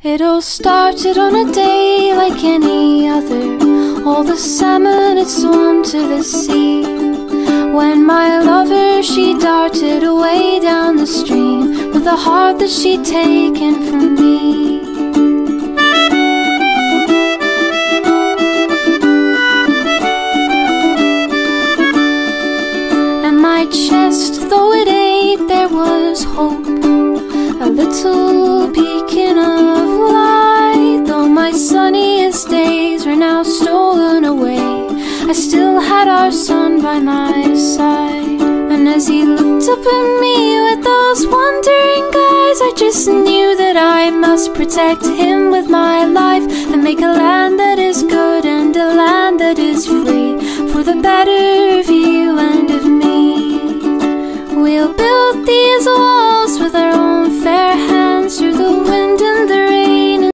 It all started on a day like any other. All the salmon had swum to the sea, when my lover, she darted away down the stream with the heart that she'd taken from me. And my chest, though it ached, there was hope, a little beacon of light. Though my sunniest days were now stolen away, I still had our son by my side. And as he looked up at me with those wondering eyes, I just knew that I must protect him with my life, and make a land that is good and a land that is free, for the better of you and of me. We'll build these walls with our own fair